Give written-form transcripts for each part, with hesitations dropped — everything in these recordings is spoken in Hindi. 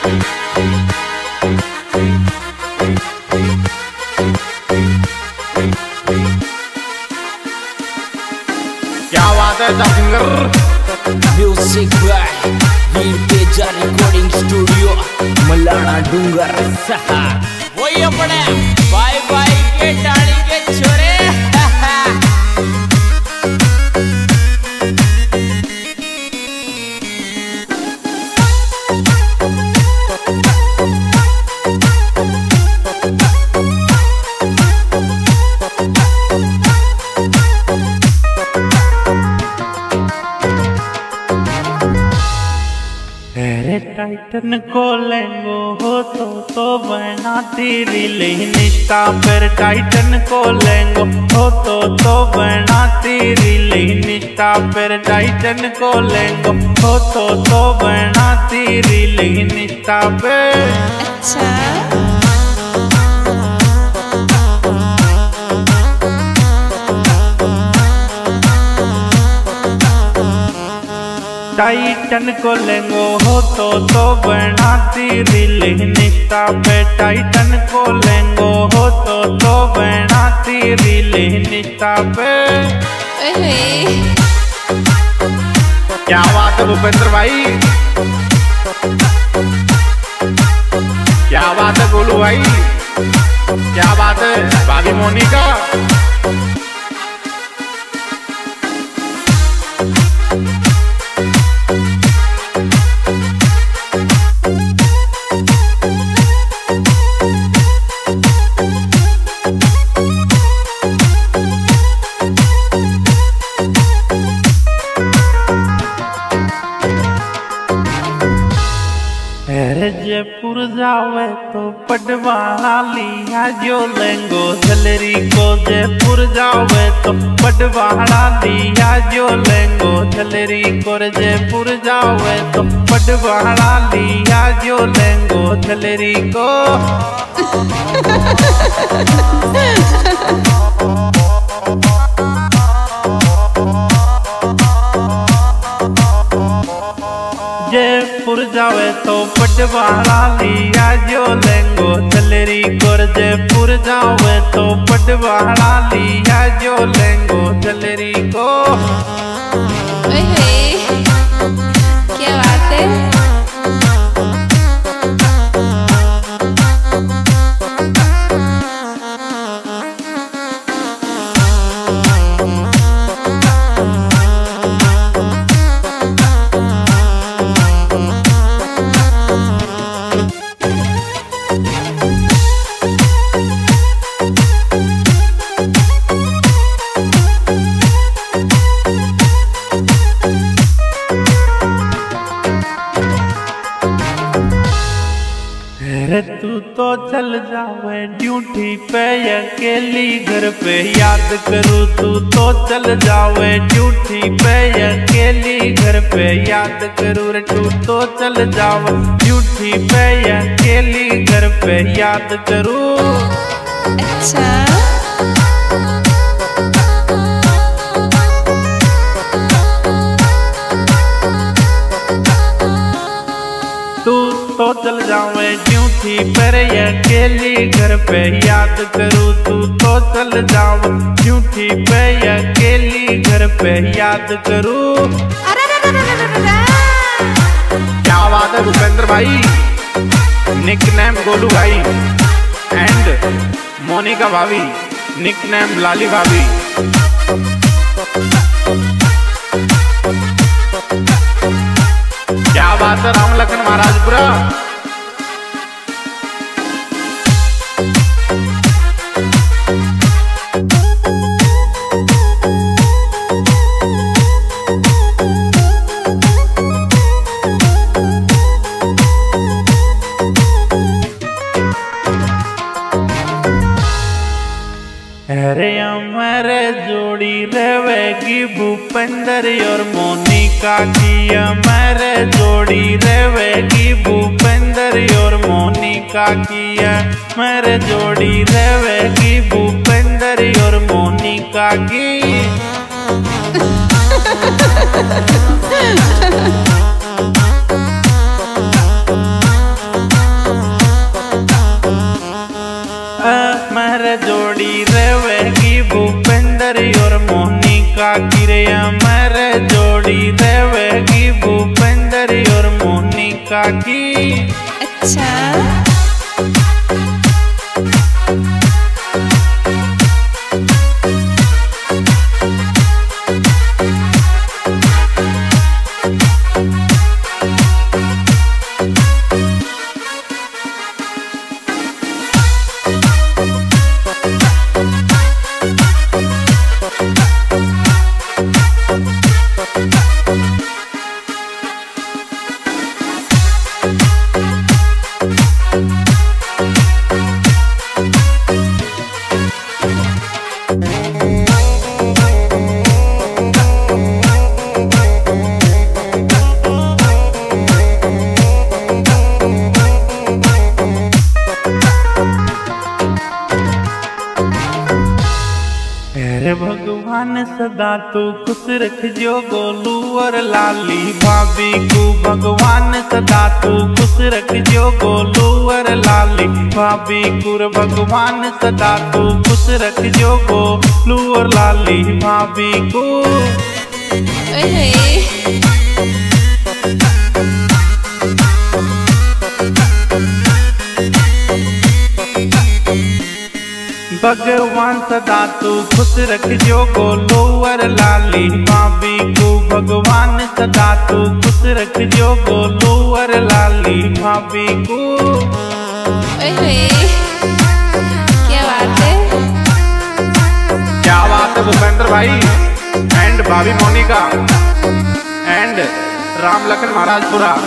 क्या बात है singer. Music by Veer Teja recording studio Malana Dungar. वही अपने बाय बाय के डाली के छोरे। टाइटन को लेंगो हो तो बना तेरी निष्ठा। फिर टाइटन को लेंगो हो तो बना तेरी निष्ठा। फिर टाइटन को लेंगो हो तो बना तेरी निष्ठा पे। अच्छा टाइटन को लेंगो हो तो बना तेरी निष्ठा पे। टाइटन को लेंगो हो तो बना तेरी निष्ठा पे। क्या बात है भूपेंद्र भाई, क्या बात है गोलू भाई, क्या बात है भाभी मोनिका। जयपुर जावे तो पटवाला लिया जो लेंगो झलरी को। जयपुर जावे तो पटवाला लिया जो लेंगो झलरी को। जयपुर जावे तो पटवाला लिया जो लेंगो झलरी को। जयपुर जावे तो पटवाला लिया जो लेंगो झलरी को। जयपुर जावे तो पटवाला लिया जो लेंगो झलरी को। क्या बात है। तू तो चल जावे ड्यूटी पे अकेली घर पे याद करूँ। तू तो चल जावे ड्यूटी पे अकेली घर पे याद करूँ। रे तू तो चल जावे ड्यूटी पे अकेली घर पे याद करूँ। अच्छा तो चल जावे ड्यूटी पर अकेली घर पे याद करूँ। तू तो चल जावे ड्यूटी पे अकेली घर पे याद करूँ। क्या बात है भूपेंद्र भाई, निकनेम गोलू भाई एंड मोनिका भाभी, निकनेम लाली भाभी। क्या बात है राम लखन महाराजपुरा। अरे हमारे जोड़ी रहेगी भूपेंद्र और मोनिका की। हमारे जोड़ी रहेगी भूपेंद्र और मोनिका की। हमारे जोड़ी रहेगी भूपेंद्र और मोनिका की। जोड़ी रहेगी भूपेंद्र और मोनिका की रे मेरे जोड़ी रहेगी भूपेंद्र और मोनिका की। अच्छा भगवान सदा तू खुश रख जो गोलू और लाली भाभी को। भगवान सदा तू खुश रख जो गोलू और लाली भाभी को। भगवान सदा तू खुश रख जो गोलू और लाली भाभी को। भगवान सदा तू खुश रख जो गोलू और लाली भाभी को। भगवान सदा तू खुश रख जो गोलू और लाली भाभी को। क्या बात है, क्या बात है भूपेंद्र भाई एंड भाभी मोनिका एंड राम लखन महाराजपुरा।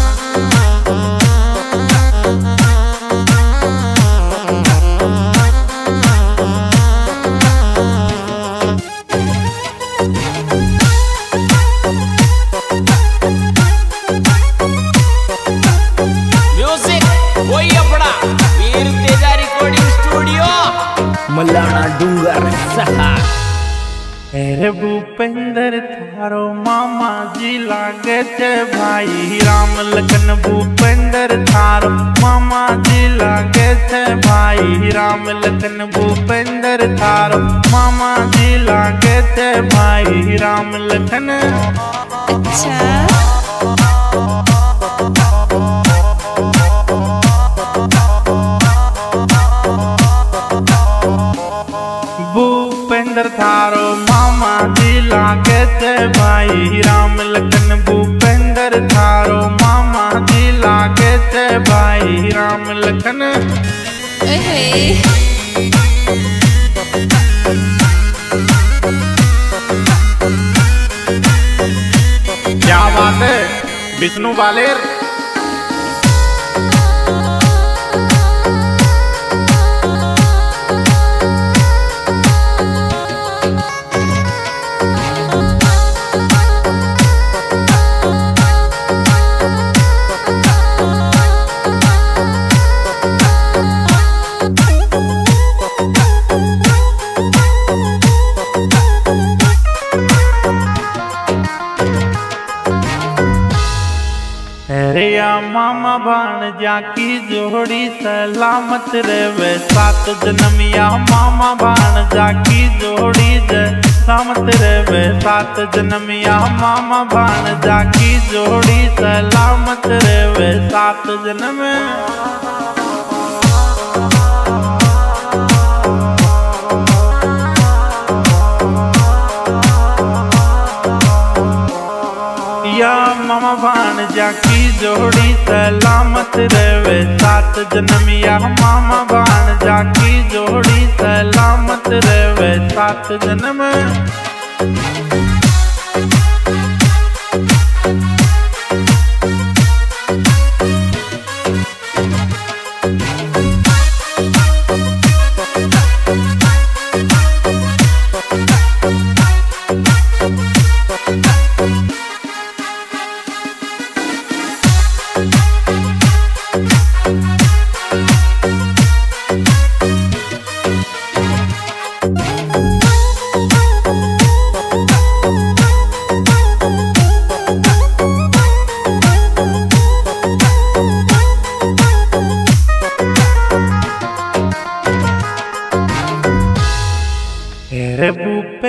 मलाना डूंगर सहा। अरे भूपेंद्र थारो मामा जी लागे थे भाई राम लखन। भूपेंद्र थारो मामा जी लागे थे भाई राम लखन। भूपेंद्र थारो मामा जी लागे थे भाई राम लखन। अच्छा भूपेंद्र थारो मामा जी लागे थे भाई राम लखन। भूपेंद्र थारो मामा जी लागे थे भाई राम लखन। क्या बात है विष्णु बालेर। मामा भाणजा की जोड़ी सलामत रहे 7 जन्म। या मामा भाणजा की जोड़ी सलामत रहे 7 जन्म। या मामा भाणजा की जोड़ी सलामत रहे 7 जन्म। या मामा भाणजा की जोड़ी सलामत रहे 7 जन्म। या मामा भाणजा की जोड़ी सलामत रहे 7 जन्म।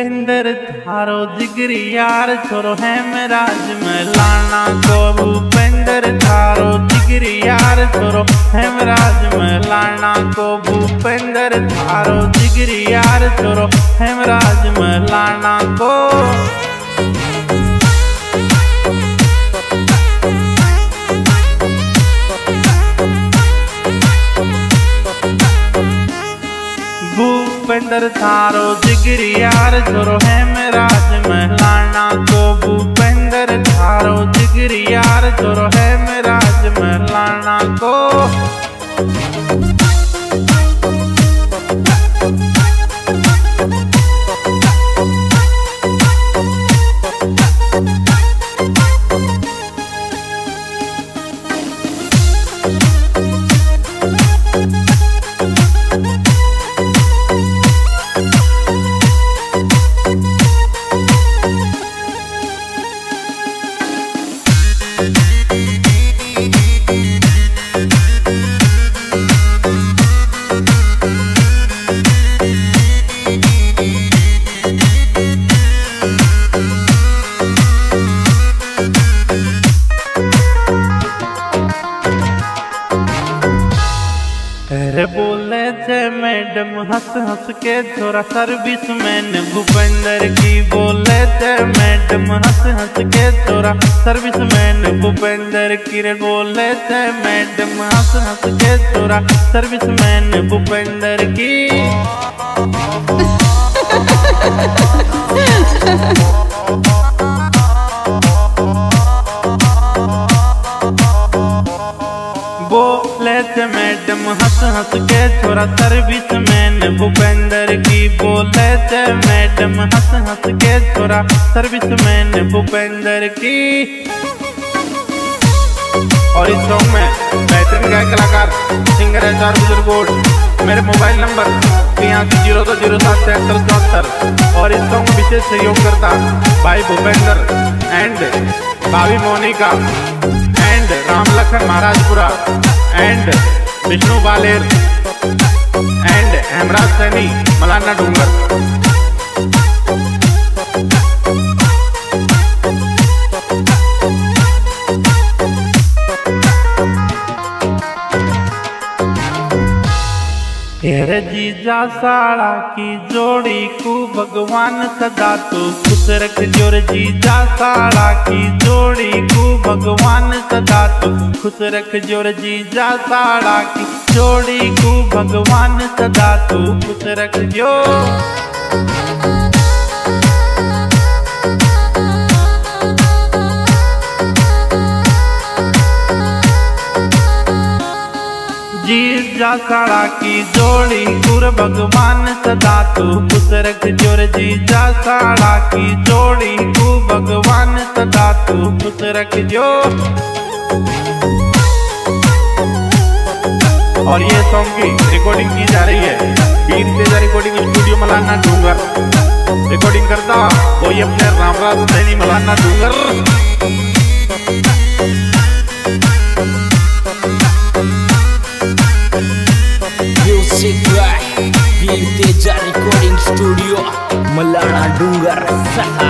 भूपेंद्र थारो जिगरी यार छोरो है मेराज में लाना को भूपेंद्र थारो जिगरी यार छोरो है मेराज में लाना को भूपेंद्र थारो जिगरी यार छोरो है मेराज में लाना को भूपेंद्र थारो जिगरी यार छोरो है मेराज में लाना को भूपेंद्र थारो जिगरी यार छोरो है मेराज में लाना को अरे बोले थे मैडम हंस हंस के छोरा सर्विस मैन भूपेंद्र की बोले थे मैडम हंस हंस के छोरा सर्विस मैन भूपेंद्र की रे बोले थे मैडम हंस हंस के छोरा सर्विस मैन भूपेंद्र की बोले थे मैडम हंस हंस के छोरा सर्विस मैन भूपेंद्र की बोले थे मैडम हंस हंस के छोरा सर्विस मैन भूपेंद्र की। और इस सॉन्ग में बेहतरीन गायक कलाकार सिंगर HR बुजुर्ग गोल्ड मेरे मोबाइल नंबर 8302077374 और इस सॉन्ग में विशेष सहयोग करता भाई भूपेंद्र एंड भाभी Monika and Ram Lakhan Maharajpura and Vishnu Baler and Hemraj Saini Malana Dungar. तेरे जीजा साड़ा की जोड़ी को भगवान सदा तो खुश रख जोर जीजा साड़ा की जोड़ी को भगवान सदा तो खुश रख जोर जीजा साड़ा की जोड़ी को भगवान सदा तो खुश रख जो। जीजा साड़ा की जोड़ी गुर भगवान सदा तू खुश रख जोर जीजा साड़ा की जोड़ी को भगवान सदा तू खुश रख जो। और ये सॉन्ग की रिकॉर्डिंग की जा रही है Veer Teja recording studio Malana Dungar. Recording करता वही अपने Ramraj Saini Malana Dungar. Music by Veer Teja recording studio Malana Dungar.